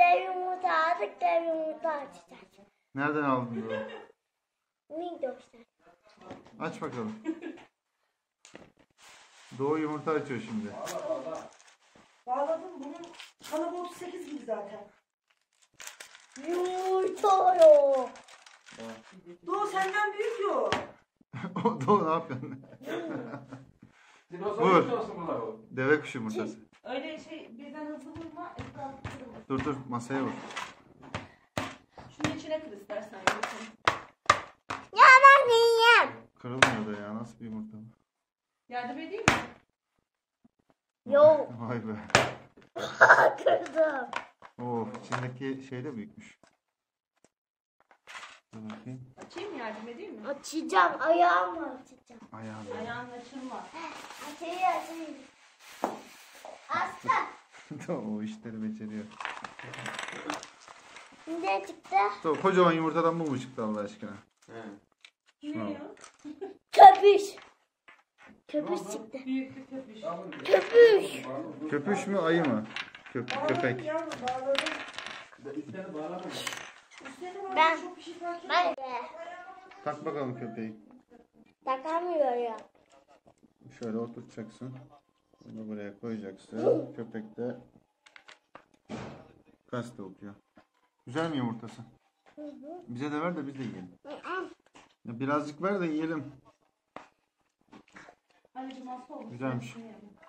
Dev yumurta aldık, dev yumurta açacağız. Nereden aldın bunu? Migros'tan. Aç bakalım. Doğu yumurta açıyor şimdi. Bağladım. Bunun kalıbı 38 gibi zaten. Yumurta yok. Doğu senden büyük yok. Doğu ne yapıyorsun? Dinozor Vur. yumurtası bunlar o. Deve kuşu yumurtası. Öyle şey birden hızlı vurma. Etrafı kırılır. Dur masaya vur. Şunun içine kır istersen. Yoksa. Ya ben yiyeyim. Kırılmıyor da ya. Nasıl bir yumurta bu? Yardım edeyim mi? Yok. Vay be. Kırdım. Of, içindeki şey de büyükmüş. Dur bakayım. Açayım mı, yardım edeyim mi? Açacağım. Ayağımla açacağım. Ayağını. Ayağını açılma. Açayım. Asla. O işleri beceriyor. Ne çıktı? Doğu, kocaman yumurtadan bu mu çıktı Allah aşkına? He. Şuna Ne bak. ya? Köpüş. Köpüş çıktı. Büyük bir köpüş. Köpüş. Köpüş mü ayı mı? Köpek. Yavrum bağladım. Üstlerine bağlamadın. Üstlerine bağladım. Ben- Çok bir şey fark etmez. Ben de Tak bakalım köpeği. takamıyorum. Şöyle oturtacaksın. Bunu buraya koyacaksın. Köpek de gazete okuyor. Güzel mi yumurtası? Bize de ver de biz de yiyelim. Ya birazcık ver de yiyelim. Anneciğim hasta olmuş. Güzelmiş. Ben şunu yedim.